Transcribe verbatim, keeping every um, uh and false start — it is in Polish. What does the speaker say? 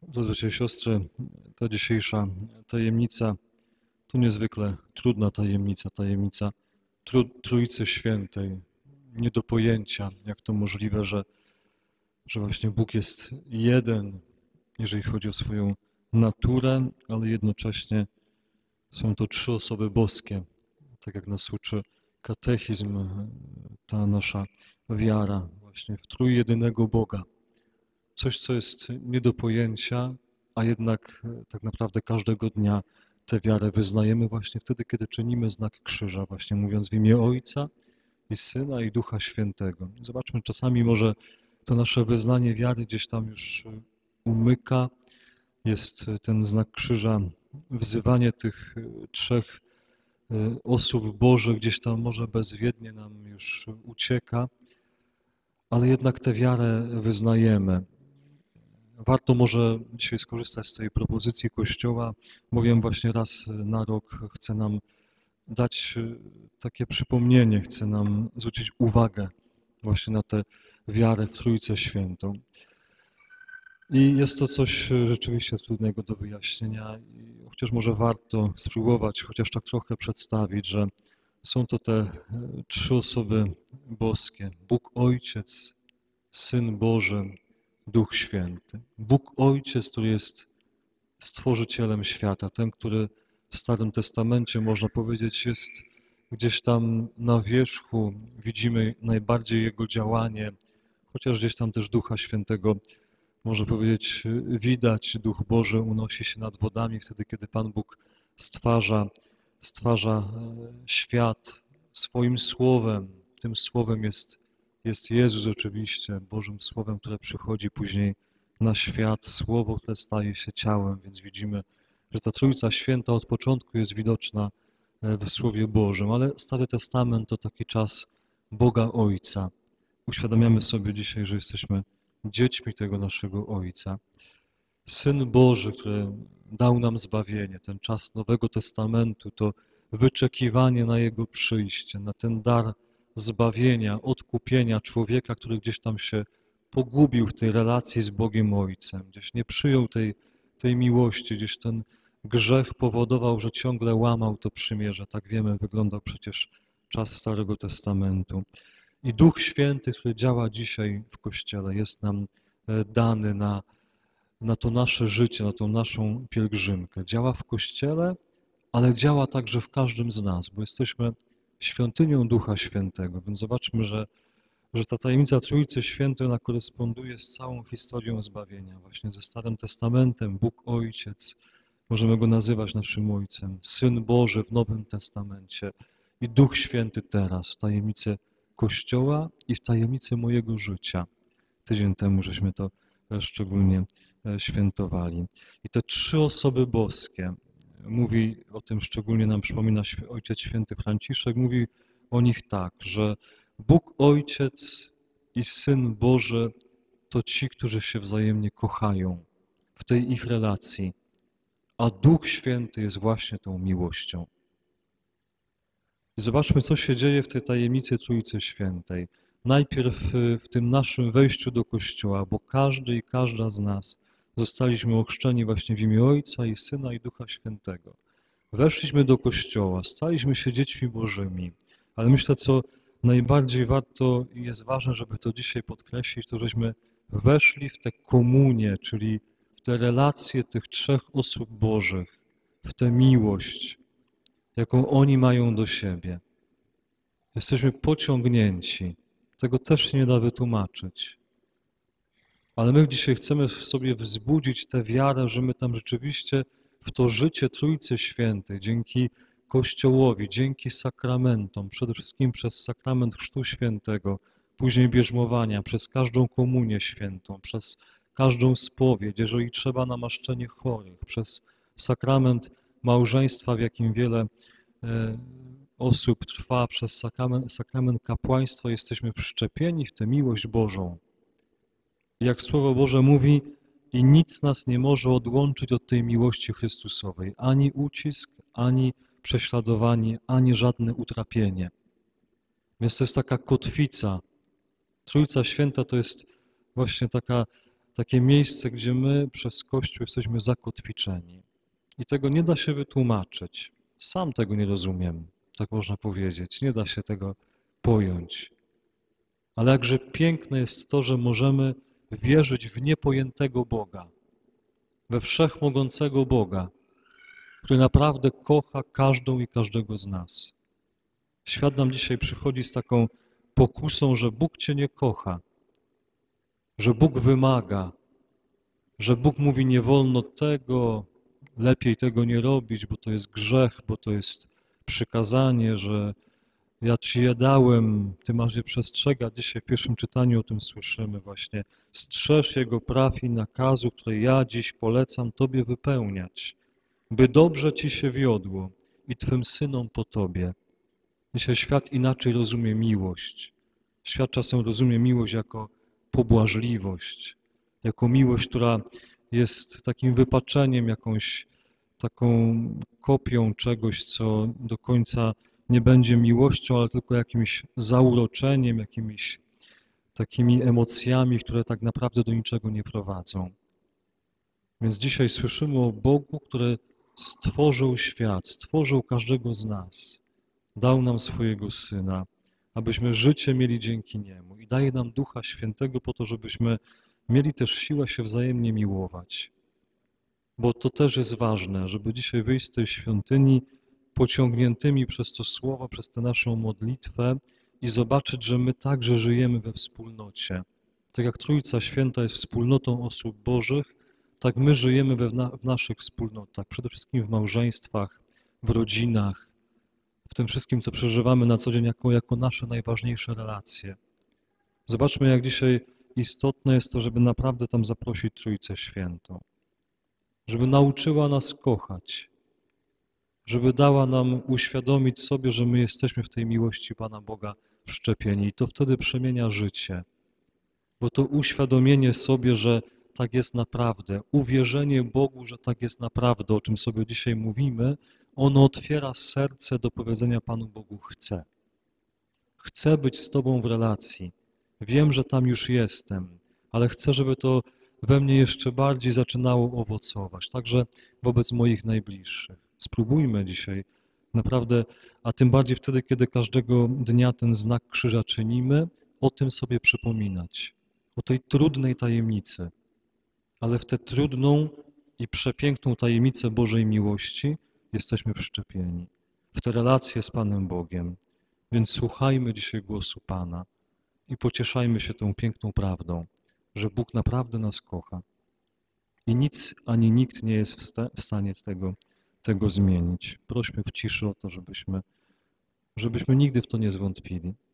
Drodzy bracia i siostry, ta dzisiejsza tajemnica to niezwykle trudna tajemnica, tajemnica tru, Trójcy Świętej. Nie do pojęcia, jak to możliwe, że, że właśnie Bóg jest jeden, jeżeli chodzi o swoją naturę, ale jednocześnie są to trzy osoby boskie. Tak jak nas uczy katechizm, ta nasza wiara właśnie w trójjedynego Boga. Coś, co jest nie do pojęcia, a jednak tak naprawdę każdego dnia tę wiarę wyznajemy właśnie wtedy, kiedy czynimy znak krzyża, właśnie mówiąc w imię Ojca i Syna i Ducha Świętego. Zobaczmy, czasami może to nasze wyznanie wiary gdzieś tam już umyka, jest ten znak krzyża, wzywanie tych trzech osób Bożych gdzieś tam może bezwiednie nam już ucieka, ale jednak tę wiarę wyznajemy. Warto może dzisiaj skorzystać z tej propozycji Kościoła, bowiem właśnie raz na rok chce nam dać takie przypomnienie, chce nam zwrócić uwagę właśnie na tę wiarę w Trójcę Świętą. I jest to coś rzeczywiście trudnego do wyjaśnienia, chociaż może warto spróbować, chociaż tak trochę przedstawić, że są to te trzy osoby boskie, Bóg Ojciec, Syn Boży, Duch Święty. Bóg Ojciec, który jest Stworzycielem świata, ten, który w Starym Testamencie, można powiedzieć, jest gdzieś tam na wierzchu, widzimy najbardziej Jego działanie, chociaż gdzieś tam też Ducha Świętego, można powiedzieć, widać. Duch Boży unosi się nad wodami wtedy, kiedy Pan Bóg stwarza, stwarza świat swoim Słowem. Tym Słowem jest, jest Jezus oczywiście, Bożym Słowem, które przychodzi później na świat, Słowo, które staje się ciałem, więc widzimy, że ta Trójca Święta od początku jest widoczna w Słowie Bożym, ale Stary Testament to taki czas Boga Ojca. Uświadamiamy sobie dzisiaj, że jesteśmy dziećmi tego naszego Ojca. Syn Boży, który dał nam zbawienie, ten czas Nowego Testamentu, to wyczekiwanie na Jego przyjście, na ten dar zbawienia, odkupienia człowieka, który gdzieś tam się pogubił w tej relacji z Bogiem Ojcem, gdzieś nie przyjął tej, tej miłości, gdzieś ten grzech powodował, że ciągle łamał to przymierze. Tak wiemy, wyglądał przecież czas Starego Testamentu. I Duch Święty, który działa dzisiaj w Kościele, jest nam dany na, na to nasze życie, na tą naszą pielgrzymkę. Działa w Kościele, ale działa także w każdym z nas, bo jesteśmy świątynią Ducha Świętego. Więc zobaczmy, że, że ta tajemnica Trójcy Świętej, ona koresponduje z całą historią zbawienia, właśnie ze Starym Testamentem. Bóg Ojciec, możemy Go nazywać naszym Ojcem, Syn Boży w Nowym Testamencie i Duch Święty teraz, w tajemnicy Kościoła i w tajemnicy mojego życia. Tydzień temu żeśmy to szczególnie świętowali. I te trzy osoby boskie, mówi o tym szczególnie nam przypomina Ojciec Święty Franciszek, mówi o nich tak, że Bóg Ojciec i Syn Boży to ci, którzy się wzajemnie kochają w tej ich relacji, a Duch Święty jest właśnie tą miłością. I zobaczmy, co się dzieje w tej tajemnicy Trójcy Świętej. Najpierw w tym naszym wejściu do Kościoła, bo każdy i każda z nas zostaliśmy ochrzczeni właśnie w imię Ojca i Syna i Ducha Świętego. Weszliśmy do Kościoła, staliśmy się dziećmi Bożymi, ale myślę, co najbardziej warto i jest ważne, żeby to dzisiaj podkreślić, to żeśmy weszli w tę komunię, czyli w te relacje tych trzech osób Bożych, w tę miłość, jaką oni mają do siebie. Jesteśmy pociągnięci. Tego też się nie da wytłumaczyć. Ale my dzisiaj chcemy w sobie wzbudzić tę wiarę, że my tam rzeczywiście w to życie Trójcy Świętej, dzięki Kościołowi, dzięki sakramentom, przede wszystkim przez sakrament Chrztu Świętego, później bierzmowania, przez każdą komunię świętą, przez każdą spowiedź, jeżeli trzeba namaszczenie chorych, przez sakrament małżeństwa, w jakim wiele e, osób trwa, przez sakrament, sakrament kapłaństwa, jesteśmy wszczepieni w tę miłość Bożą. Jak Słowo Boże mówi, i nic nas nie może odłączyć od tej miłości Chrystusowej, ani ucisk, ani prześladowanie, ani żadne utrapienie. Więc to jest taka kotwica. Trójca Święta to jest właśnie taka takie miejsce, gdzie my przez Kościół jesteśmy zakotwiczeni. I tego nie da się wytłumaczyć. Sam tego nie rozumiem, tak można powiedzieć. Nie da się tego pojąć. Ale jakże piękne jest to, że możemy wierzyć w niepojętego Boga, we wszechmogącego Boga, który naprawdę kocha każdą i każdego z nas. Świat nam dzisiaj przychodzi z taką pokusą, że Bóg cię nie kocha, że Bóg wymaga, że Bóg mówi nie wolno tego, lepiej tego nie robić, bo to jest grzech, bo to jest przykazanie, że ja ci je dałem, ty masz je przestrzegać. Dzisiaj w pierwszym czytaniu o tym słyszymy właśnie. Strzeż Jego praw i nakazów, które ja dziś polecam Tobie wypełniać, by dobrze ci się wiodło i Twym synom po Tobie. Dzisiaj świat inaczej rozumie miłość. Świat czasem rozumie miłość jako pobłażliwość, jako miłość, która jest takim wypaczeniem, jakąś taką kopią czegoś, co do końca nie będzie miłością, ale tylko jakimś zauroczeniem, jakimiś takimi emocjami, które tak naprawdę do niczego nie prowadzą. Więc dzisiaj słyszymy o Bogu, który stworzył świat, stworzył każdego z nas, dał nam swojego Syna, abyśmy życie mieli dzięki Niemu i daje nam Ducha Świętego po to, żebyśmy mieli też siłę się wzajemnie miłować. Bo to też jest ważne, żeby dzisiaj wyjść z tej świątyni pociągniętymi przez to słowo, przez tę naszą modlitwę i zobaczyć, że my także żyjemy we wspólnocie. Tak jak Trójca Święta jest wspólnotą osób Bożych, tak my żyjemy we, w naszych wspólnotach, przede wszystkim w małżeństwach, w rodzinach, w tym wszystkim, co przeżywamy na co dzień jako, jako nasze najważniejsze relacje. Zobaczmy, jak dzisiaj istotne jest to, żeby naprawdę tam zaprosić Trójcę Świętą, żeby nauczyła nas kochać, żeby dała nam uświadomić sobie, że my jesteśmy w tej miłości Pana Boga wszczepieni i to wtedy przemienia życie, bo to uświadomienie sobie, że tak jest naprawdę, uwierzenie Bogu, że tak jest naprawdę, o czym sobie dzisiaj mówimy, ono otwiera serce do powiedzenia Panu Bogu chcę. Chcę być z Tobą w relacji. Wiem, że tam już jestem, ale chcę, żeby to we mnie jeszcze bardziej zaczynało owocować, także wobec moich najbliższych. Spróbujmy dzisiaj naprawdę, a tym bardziej wtedy, kiedy każdego dnia ten znak krzyża czynimy, o tym sobie przypominać, o tej trudnej tajemnicy, ale w tę trudną i przepiękną tajemnicę Bożej miłości jesteśmy wszczepieni, w te relacje z Panem Bogiem. Więc słuchajmy dzisiaj głosu Pana i pocieszajmy się tą piękną prawdą, że Bóg naprawdę nas kocha i nic ani nikt nie jest w, sta w stanie tego, tego zmienić. Prośmy w ciszy o to, żebyśmy, żebyśmy nigdy w to nie zwątpili.